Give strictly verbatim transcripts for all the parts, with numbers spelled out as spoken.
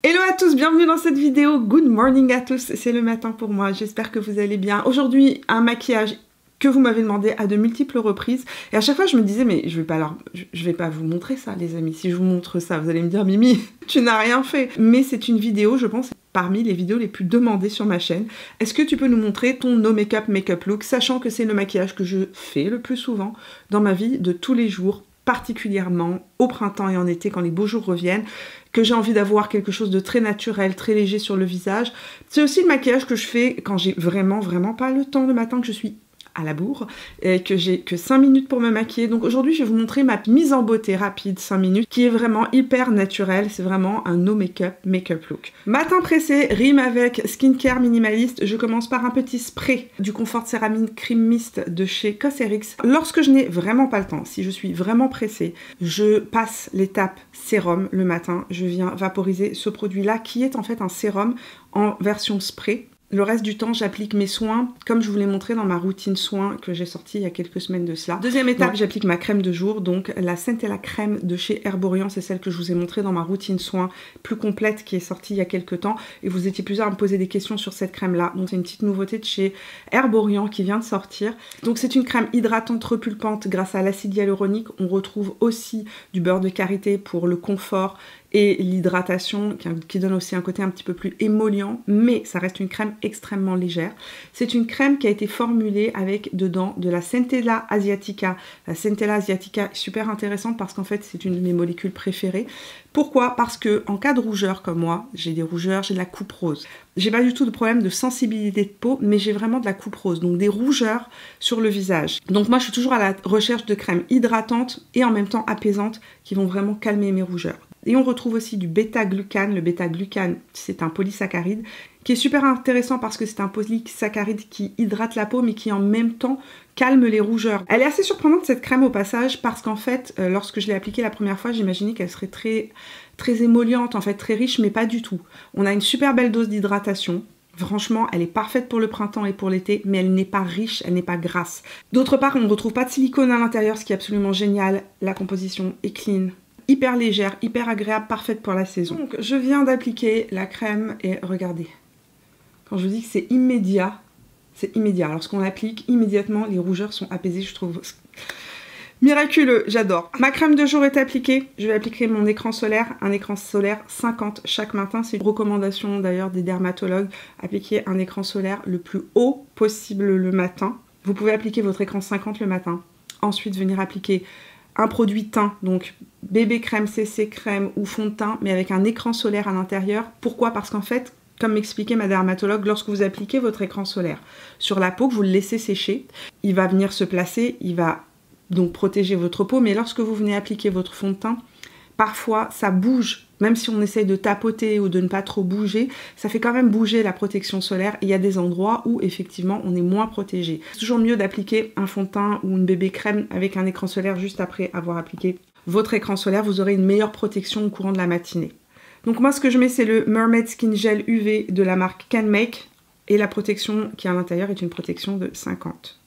Hello à tous, bienvenue dans cette vidéo. Good morning à tous, c'est le matin pour moi, j'espère que vous allez bien. Aujourd'hui, un maquillage que vous m'avez demandé à de multiples reprises et à chaque fois je me disais mais je vais pas leur... je vais pas vous montrer ça les amis. Si je vous montre ça vous allez me dire Mimi tu n'as rien fait, mais c'est une vidéo je pense parmi les vidéos les plus demandées sur ma chaîne. Est-ce que tu peux nous montrer ton no make-up make-up look, sachant que c'est le maquillage que je fais le plus souvent dans ma vie de tous les jours, particulièrement au printemps et en été quand les beaux jours reviennent, que j'ai envie d'avoir quelque chose de très naturel, très léger sur le visage. C'est aussi le maquillage que je fais quand j'ai vraiment vraiment pas le temps le matin, que je suis à la bourre et que j'ai que cinq minutes pour me maquiller. Donc aujourd'hui je vais vous montrer ma mise en beauté rapide cinq minutes qui est vraiment hyper naturelle. C'est vraiment un no make-up make-up look. Matin pressé rime avec skincare minimaliste. Je commence par un petit spray du Comfort Céramide Cream Mist de chez Cosrx. Lorsque je n'ai vraiment pas le temps, si je suis vraiment pressée, je passe l'étape sérum le matin. Je viens vaporiser ce produit là qui est en fait un sérum en version spray. Le reste du temps, j'applique mes soins, comme je vous l'ai montré dans ma routine soins que j'ai sortie il y a quelques semaines de cela. Deuxième étape, j'applique ma crème de jour, donc la Centella crème de chez Herborian, c'est celle que je vous ai montrée dans ma routine soins plus complète qui est sortie il y a quelques temps. Et vous étiez plusieurs à me poser des questions sur cette crème-là. Donc c'est une petite nouveauté de chez Herborian qui vient de sortir. Donc c'est une crème hydratante repulpante grâce à l'acide hyaluronique. On retrouve aussi du beurre de karité pour le confort et l'hydratation qui, qui donne aussi un côté un petit peu plus émollient, mais ça reste une crème extrêmement légère. C'est une crème qui a été formulée avec dedans de la Centella asiatica. La Centella asiatica est super intéressante parce qu'en fait c'est une de mes molécules préférées. Pourquoi? Parce que en cas de rougeur comme moi, j'ai des rougeurs, j'ai de la coupe rose. J'ai pas du tout de problème de sensibilité de peau, mais j'ai vraiment de la coupe rose, donc des rougeurs sur le visage. Donc moi je suis toujours à la recherche de crèmes hydratantes et en même temps apaisantes qui vont vraiment calmer mes rougeurs. Et on retrouve aussi du bêta-glucane. Le bêta-glucane, c'est un polysaccharide qui est super intéressant parce que c'est un polysaccharide qui hydrate la peau mais qui en même temps calme les rougeurs. Elle est assez surprenante cette crème au passage parce qu'en fait, euh, lorsque je l'ai appliquée la première fois, j'imaginais qu'elle serait très, très émolliente, en fait très riche, mais pas du tout. On a une super belle dose d'hydratation. Franchement, elle est parfaite pour le printemps et pour l'été, mais elle n'est pas riche, elle n'est pas grasse. D'autre part, on ne retrouve pas de silicone à l'intérieur, ce qui est absolument génial. La composition est clean, hyper légère, hyper agréable, parfaite pour la saison. Donc je viens d'appliquer la crème et regardez, quand je vous dis que c'est immédiat, c'est immédiat. Lorsqu'on l'applique, immédiatement les rougeurs sont apaisées, je trouve miraculeux, j'adore. Ma crème de jour est appliquée, je vais appliquer mon écran solaire, un écran solaire cinquante chaque matin. C'est une recommandation d'ailleurs des dermatologues, appliquer un écran solaire le plus haut possible le matin. Vous pouvez appliquer votre écran cinquante le matin, ensuite venir appliquer un produit teint, donc bébé crème, C C crème ou fond de teint, mais avec un écran solaire à l'intérieur. Pourquoi? Parce qu'en fait, comme m'expliquait ma dermatologue, lorsque vous appliquez votre écran solaire sur la peau, que vous le laissez sécher, il va venir se placer, il va donc protéger votre peau, mais lorsque vous venez appliquer votre fond de teint, parfois ça bouge, même si on essaye de tapoter ou de ne pas trop bouger, ça fait quand même bouger la protection solaire. Et il y a des endroits où effectivement on est moins protégé. C'est toujours mieux d'appliquer un fond de teint ou une bébé crème avec un écran solaire juste après avoir appliqué votre écran solaire. Vous aurez une meilleure protection au courant de la matinée. Donc moi ce que je mets c'est le Mermaid Skin Gel U V de la marque Can Make et la protection qui est à l'intérieur est une protection de cinquante.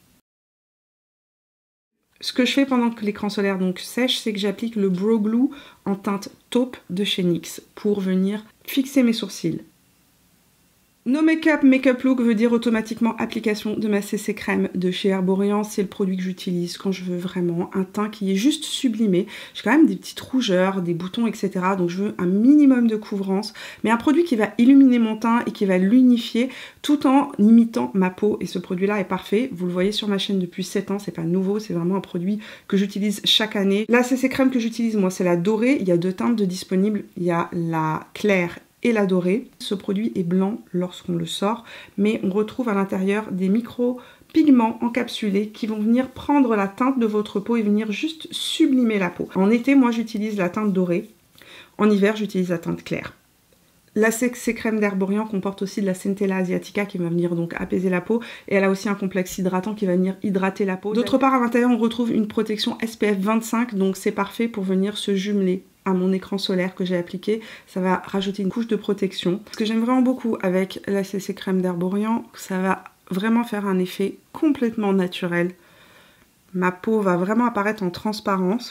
Ce que je fais pendant que l'écran solaire donc sèche, c'est que j'applique le Brow Glue en teinte taupe de chez N Y X pour venir fixer mes sourcils. No make-up make-up look veut dire automatiquement application de ma C C crème de chez Herborian. C'est le produit que j'utilise quand je veux vraiment un teint qui est juste sublimé. J'ai quand même des petites rougeurs, des boutons, et cetera. Donc je veux un minimum de couvrance, mais un produit qui va illuminer mon teint et qui va l'unifier tout en imitant ma peau. Et ce produit-là est parfait. Vous le voyez sur ma chaîne depuis sept ans, c'est pas nouveau, c'est vraiment un produit que j'utilise chaque année. La C C crème que j'utilise, moi, c'est la dorée. Il y a deux teintes de disponibles. Il y a la claire et la dorée. Ce produit est blanc lorsqu'on le sort, mais on retrouve à l'intérieur des micro-pigments encapsulés qui vont venir prendre la teinte de votre peau et venir juste sublimer la peau. En été, moi j'utilise la teinte dorée. En hiver, j'utilise la teinte claire. La C C crème d'Herborian comporte aussi de la Centella asiatica qui va venir donc apaiser la peau et elle a aussi un complexe hydratant qui va venir hydrater la peau. D'autre part, à l'intérieur, on retrouve une protection S P F vingt-cinq, donc c'est parfait pour venir se jumeler à mon écran solaire que j'ai appliqué. Ça va rajouter une couche de protection. Ce que j'aime vraiment beaucoup avec la C C crème d'Herborian, ça va vraiment faire un effet complètement naturel. Ma peau va vraiment apparaître en transparence.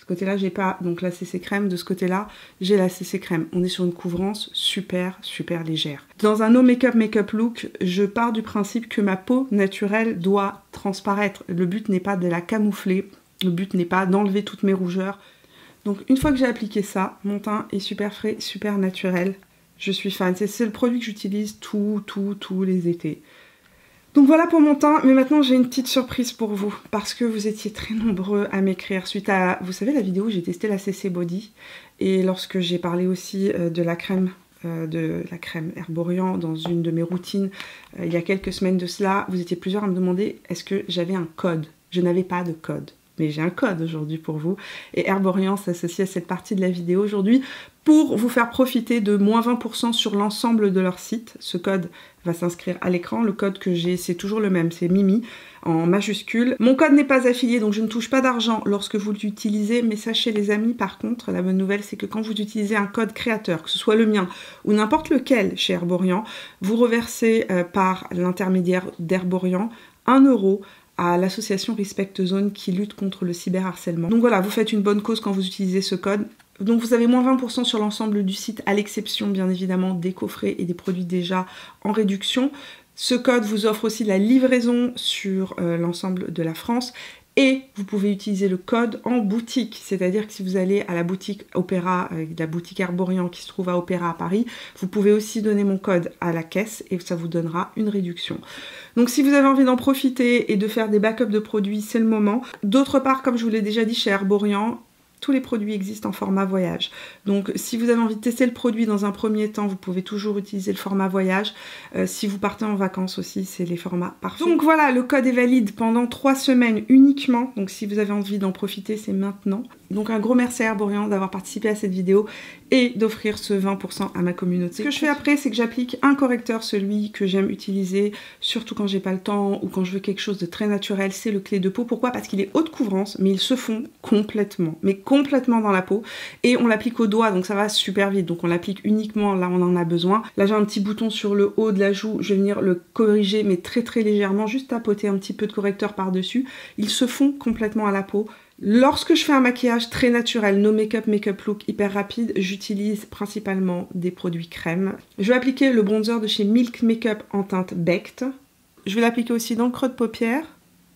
Ce côté-là, j'ai pas donc la C C crème. De ce côté-là, j'ai la C C crème. On est sur une couvrance super, super légère. Dans un no make-up make-up look, je pars du principe que ma peau naturelle doit transparaître. Le but n'est pas de la camoufler. Le but n'est pas d'enlever toutes mes rougeurs. Donc une fois que j'ai appliqué ça, mon teint est super frais, super naturel. Je suis fan. C'est le produit que j'utilise tous, tous, tous les étés. Donc voilà pour mon teint, mais maintenant j'ai une petite surprise pour vous, parce que vous étiez très nombreux à m'écrire suite à, vous savez, la vidéo où j'ai testé la C C Body, et lorsque j'ai parlé aussi euh, de la crème, euh, de la crème Herborian dans une de mes routines, euh, il y a quelques semaines de cela, vous étiez plusieurs à me demander est-ce que j'avais un code. Je n'avais pas de code, mais j'ai un code aujourd'hui pour vous, et Herborian s'associe à cette partie de la vidéo aujourd'hui pour vous faire profiter de moins vingt pour cent sur l'ensemble de leur site. Ce code va s'inscrire à l'écran. Le code que j'ai, c'est toujours le même, c'est Mimi en majuscule. Mon code n'est pas affilié, donc je ne touche pas d'argent lorsque vous l'utilisez, mais sachez les amis, par contre, la bonne nouvelle, c'est que quand vous utilisez un code créateur, que ce soit le mien ou n'importe lequel chez Herborian, vous reversez euh, par l'intermédiaire d'Herborian un euro à l'association Respect Zone qui lutte contre le cyberharcèlement. Donc voilà, vous faites une bonne cause quand vous utilisez ce code. Donc vous avez moins vingt pour cent sur l'ensemble du site, à l'exception bien évidemment des coffrets et des produits déjà en réduction. Ce code vous offre aussi la livraison sur euh, l'ensemble de la France. Et vous pouvez utiliser le code en boutique, c'est-à-dire que si vous allez à la boutique Opéra, euh, la boutique Herborian qui se trouve à Opéra à Paris, vous pouvez aussi donner mon code à la caisse et ça vous donnera une réduction. Donc si vous avez envie d'en profiter et de faire des backups de produits, c'est le moment. D'autre part, comme je vous l'ai déjà dit chez Herborian, tous les produits existent en format voyage. Donc si vous avez envie de tester le produit dans un premier temps, vous pouvez toujours utiliser le format voyage. Euh, si vous partez en vacances aussi, c'est les formats parfaits. Donc voilà, le code est valide pendant trois semaines uniquement. Donc si vous avez envie d'en profiter, c'est maintenant. Donc un gros merci à Herborian d'avoir participé à cette vidéo et d'offrir ce vingt pour cent à ma communauté. Ce que je fais après, c'est que j'applique un correcteur, celui que j'aime utiliser, surtout quand j'ai pas le temps ou quand je veux quelque chose de très naturel, c'est le clé de peau. Pourquoi? Parce qu'il est haute couvrance, mais il se fond complètement, mais complètement dans la peau. Et on l'applique au doigt, donc ça va super vite. Donc on l'applique uniquement là, on en a besoin. Là, j'ai un petit bouton sur le haut de la joue, je vais venir le corriger, mais très très légèrement, juste tapoter un petit peu de correcteur par-dessus. Il se fond complètement à la peau. Lorsque je fais un maquillage très naturel, no make-up, make-up look hyper rapide, j'utilise principalement des produits crème. Je vais appliquer le bronzer de chez Milk Makeup en teinte Baked. Je vais l'appliquer aussi dans le creux de paupière,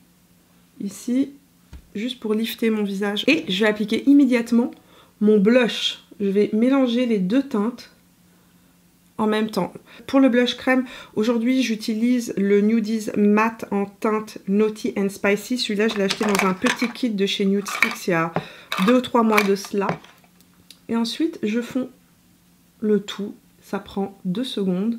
ici, juste pour lifter mon visage. Et je vais appliquer immédiatement mon blush. Je vais mélanger les deux teintes en même temps. Pour le blush crème, aujourd'hui j'utilise le Nudies Matte en teinte Naughty and Spicy. Celui-là, je l'ai acheté dans un petit kit de chez Nude Sticks il y a deux ou trois mois de cela. Et ensuite, je fonds le tout. Ça prend deux secondes.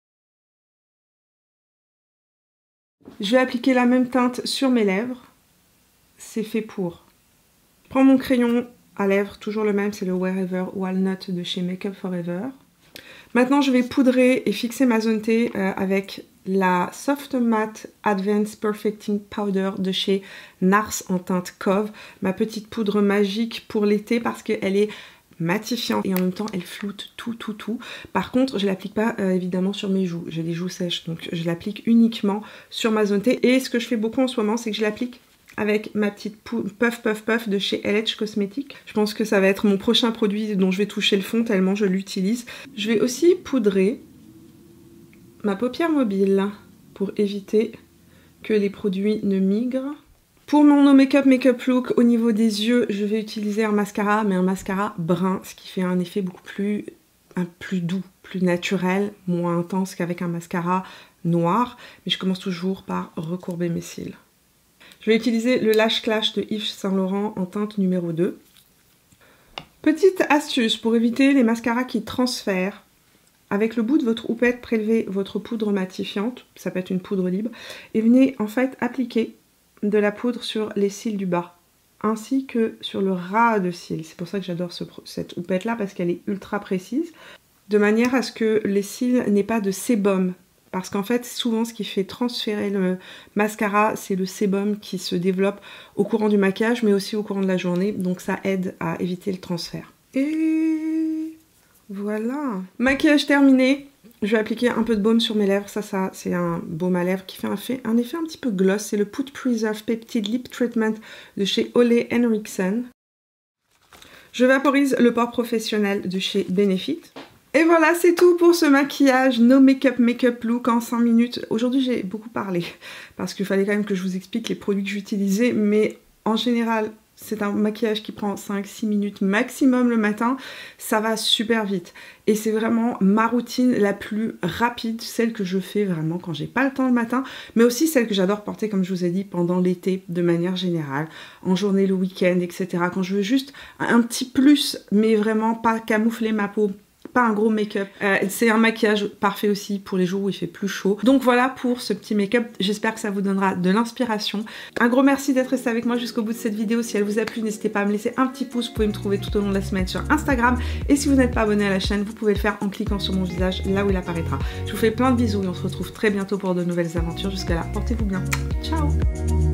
Je vais appliquer la même teinte sur mes lèvres. C'est fait pour. Je prends mon crayon à lèvres, toujours le même, c'est le Wherever Walnut de chez Makeup Forever. Maintenant, je vais poudrer et fixer ma zone T euh, avec la Soft Matte Advanced Perfecting Powder de chez Nars en teinte Cove. Ma petite poudre magique pour l'été parce qu'elle est matifiante et en même temps elle floute tout tout tout. Par contre, je l'applique pas euh, évidemment sur mes joues. J'ai les joues sèches, donc je l'applique uniquement sur ma zone T. Et ce que je fais beaucoup en ce moment, c'est que je l'applique avec ma petite puff puff puff de chez L H Cosmetics. Je pense que ça va être mon prochain produit dont je vais toucher le fond tellement je l'utilise. Je vais aussi poudrer ma paupière mobile pour éviter que les produits ne migrent. Pour mon no make-up make-up look, au niveau des yeux, je vais utiliser un mascara, mais un mascara brun, ce qui fait un effet beaucoup plus, un, plus doux, plus naturel, moins intense qu'avec un mascara noir. Mais je commence toujours par recourber mes cils. Je vais utiliser le Lash Clash de Yves Saint Laurent en teinte numéro deux. Petite astuce pour éviter les mascaras qui transfèrent. Avec le bout de votre houppette, prélevez votre poudre matifiante, ça peut être une poudre libre, et venez en fait appliquer de la poudre sur les cils du bas, ainsi que sur le ras de cils. C'est pour ça que j'adore ce, cette houppette là, parce qu'elle est ultra précise, de manière à ce que les cils n'aient pas de sébum. Parce qu'en fait, souvent, ce qui fait transférer le mascara, c'est le sébum qui se développe au courant du maquillage, mais aussi au courant de la journée. Donc ça aide à éviter le transfert. Et voilà. Maquillage terminé. Je vais appliquer un peu de baume sur mes lèvres. Ça, ça c'est un baume à lèvres qui fait un, fait, un effet un petit peu gloss. C'est le Put Preserve Peptide Lip Treatment de chez Ole Henriksen. Je vaporise le port professionnel de chez Benefit. Et voilà, c'est tout pour ce maquillage No Makeup Makeup Look en cinq minutes. Aujourd'hui, j'ai beaucoup parlé parce qu'il fallait quand même que je vous explique les produits que j'utilisais, mais en général, c'est un maquillage qui prend cinq six minutes maximum le matin. Ça va super vite. Et c'est vraiment ma routine la plus rapide, celle que je fais vraiment quand j'ai pas le temps le matin, mais aussi celle que j'adore porter, comme je vous ai dit, pendant l'été de manière générale, en journée, le week-end, et cetera. Quand je veux juste un petit plus, mais vraiment pas camoufler ma peau. Pas un gros make-up. Euh, c'est un maquillage parfait aussi pour les jours où il fait plus chaud. Donc voilà pour ce petit make-up. J'espère que ça vous donnera de l'inspiration. Un gros merci d'être resté avec moi jusqu'au bout de cette vidéo. Si elle vous a plu, n'hésitez pas à me laisser un petit pouce. Vous pouvez me trouver tout au long de la semaine sur Instagram. Et si vous n'êtes pas abonné à la chaîne, vous pouvez le faire en cliquant sur mon visage là où il apparaîtra. Je vous fais plein de bisous et on se retrouve très bientôt pour de nouvelles aventures. Jusqu'à là, portez-vous bien. Ciao!